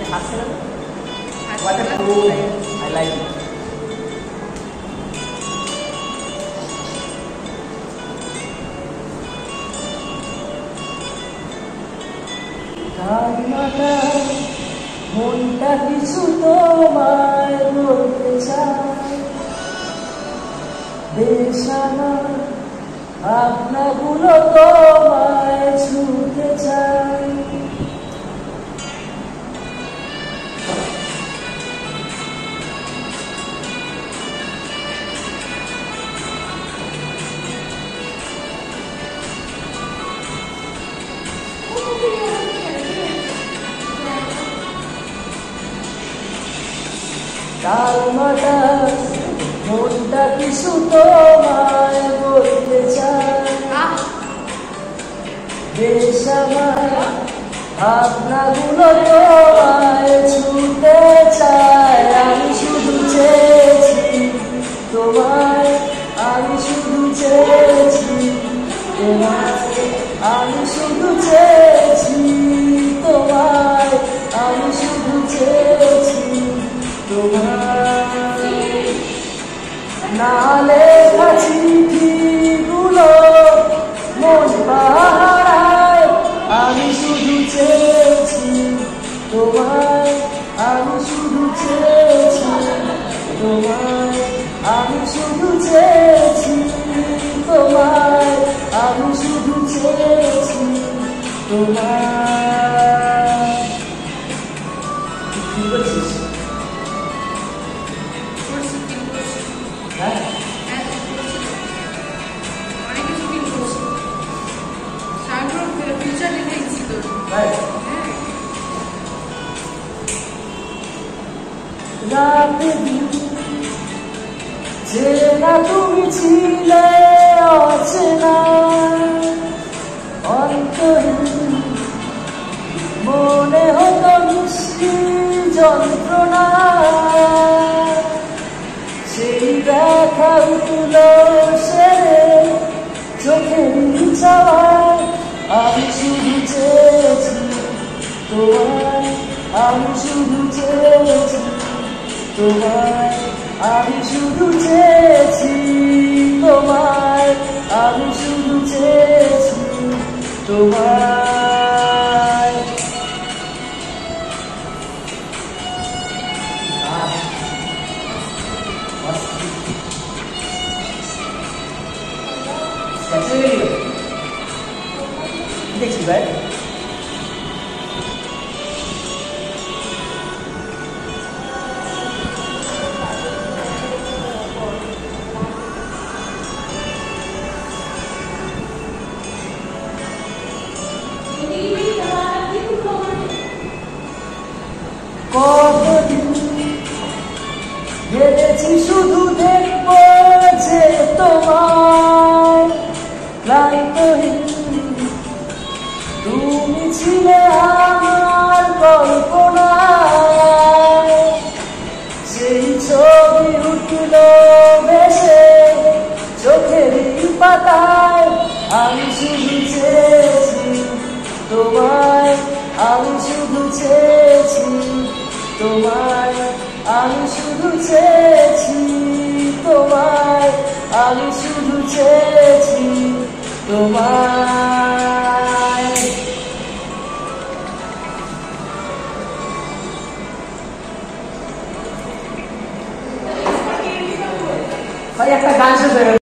আছে না? What a cool name. I like it. কান্নাটা মনটা কিছু তোমায় বলতে চায়, বেশানা ভাবনাগুলো তোমায় ছুঁতে চায়। কালমাটা মনটা কিছু তোমায় বলতে চায়, বেশ আমার ভাবনাগুলো তোমায় ছুঁতে চায়। আমি শুধু চেয়েছি তোমায়, আমি শুধু চেয়েছি তোমায়, আমি শুধু চেয়েছি তোমায়, আমি শুধু চেয়েছি তোমায়। না লেখা চিঠিগুলো মন পাহারায়, আমি শুধু চেয়েছি তোমায়, আমি শুধু চেয়েছি তোমায়, আমি শুধু চেয়েছি তোমায়, আমি শুধু চেয়েছি তোমায়। কি বলছিস? রাতে যে না তুমি ছিলে অচেনা, অন্তহীন মনে হতো মিষ্টি যন্ত্রণা। সেই ব্যথা উঠল সেরে চোখের চাওয়ায়, আমি শুধু চেয়েছি তোমায়, আমি শুধু চেয়েছি তোমায়, আমি শুধু চেয়েছি তোমায়, আমি শুধু চেয়েছি তোমায়। দেখছি ভাই কতদিন ভেবেছি শুধু দেখবো যে তোমায়, ক্লান্তহীন তুমি ছিলে আমার কল্পনায়। সেই ছবি উঠল ভেসে চোখের পাতায়, আমি শুধু চেয়েছি তোমায়, আমি শুধু চেয়েছি তোমায়, আমি শুধু চেয়েছি তোমায়, আমি শুধু চেয়েছি তোমায়। ভাই একটা গান শুনতে